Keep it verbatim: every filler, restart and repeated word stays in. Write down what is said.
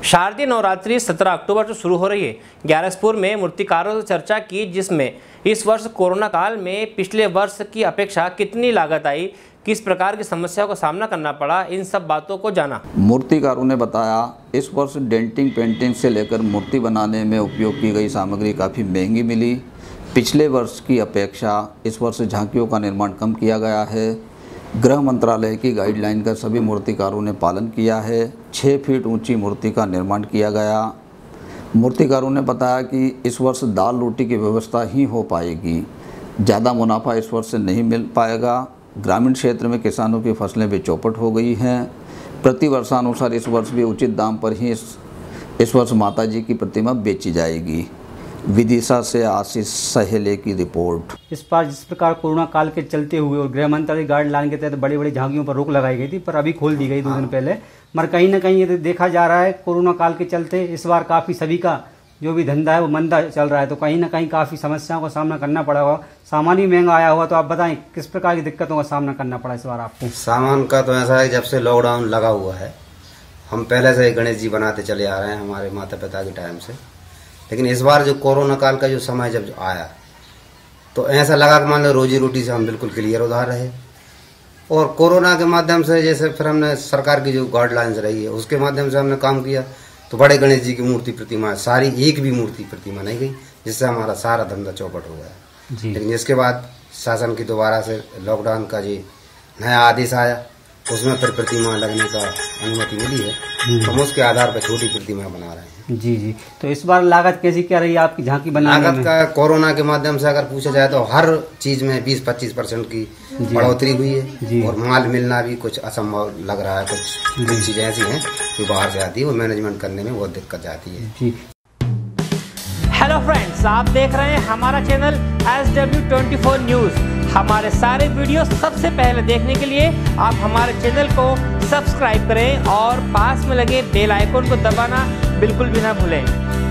शारदीय नवरात्रि सत्रह अक्टूबर से शुरू हो रही है। ग्यारसपुर में मूर्तिकारों से चर्चा की, जिसमें इस वर्ष कोरोना काल में पिछले वर्ष की अपेक्षा कितनी लागत आई, किस प्रकार की समस्याओं का सामना करना पड़ा, इन सब बातों को जाना। मूर्तिकारों ने बताया, इस वर्ष डेंटिंग पेंटिंग से लेकर मूर्ति बनाने में उपयोग की गई सामग्री काफ़ी महंगी मिली। पिछले वर्ष की अपेक्षा इस वर्ष झांकियों का निर्माण कम किया गया है। गृह मंत्रालय की गाइडलाइन का सभी मूर्तिकारों ने पालन किया है। छः फीट ऊंची मूर्ति का निर्माण किया गया। मूर्तिकारों ने बताया कि इस वर्ष दाल रोटी की व्यवस्था ही हो पाएगी। ज़्यादा मुनाफा इस वर्ष से नहीं मिल पाएगा। ग्रामीण क्षेत्र में किसानों की फसलें भी चौपट हो गई हैं। प्रति वर्षानुसार इस वर्ष भी उचित दाम पर ही इस, इस वर्ष माता जी की प्रतिमा बेची जाएगी। विदिशा से आशीष सहेले की रिपोर्ट। इस बार जिस प्रकार कोरोना काल के चलते हुए और गृह मंत्रालय गाइडलाइन के तहत बड़ी बड़ी झांकियों पर रोक लगाई गई थी, पर अभी खोल दी गई दो दिन पहले। मगर कहीं ना कहीं ये देखा जा रहा है कोरोना काल के चलते इस बार काफ़ी सभी का जो भी धंधा है वो मंदा चल रहा है, तो कहीं ना कहीं काफ़ी समस्याओं का सामना करना पड़ा होगा। सामान भी महंगा आया हुआ, तो आप बताएं किस प्रकार की दिक्कतों का सामना करना पड़ा इस बार आपको? सामान का तो ऐसा है, जब से लॉकडाउन लगा हुआ है हम पहले से गणेश जी बनाते चले आ रहे हैं हमारे माता पिता के टाइम से, लेकिन इस बार जो कोरोना काल का जो समय जब आया तो ऐसा लगा कि मान लो रोजी रोटी से हम बिल्कुल क्लियर उधार रहे। और कोरोना के माध्यम से जैसे फिर हमने सरकार की जो गाइडलाइंस रही है उसके माध्यम से हमने काम किया, तो बड़े गणेश जी की मूर्ति प्रतिमा सारी एक भी मूर्ति प्रतिमा नहीं गई, जिससे हमारा सारा धंधा चौपट हो गया। लेकिन इसके बाद शासन की दोबारा से लॉकडाउन का जी नया आदेश आया, उसमें फिर प्रतिमा लगने का अनुमति मिली है, तो हम उसके आधार पर छोटी प्रतिमा बना रहे हैं। जी जी। तो इस बार लागत कैसी क्या रही है आपकी झांकी बनाने में? लागत का कोरोना के माध्यम से अगर पूछा जाए तो हर चीज में बीस पच्चीस परसेंट की बढ़ोतरी हुई है, और माल मिलना भी कुछ असंभव लग रहा है। कुछ चीजें ऐसी हैं जो बाहर से आती है, वो मैनेजमेंट करने में बहुत दिक्कत आती है। जी। हेलो फ्रेंड्स, आप देख रहे हैं हमारा channel S W twenty four news. हमारे सारे वीडियो सबसे पहले देखने के लिए आप हमारे चैनल को सब्सक्राइब करें और पास में लगे बेल आइकन को दबाना बिल्कुल भी ना भूलें।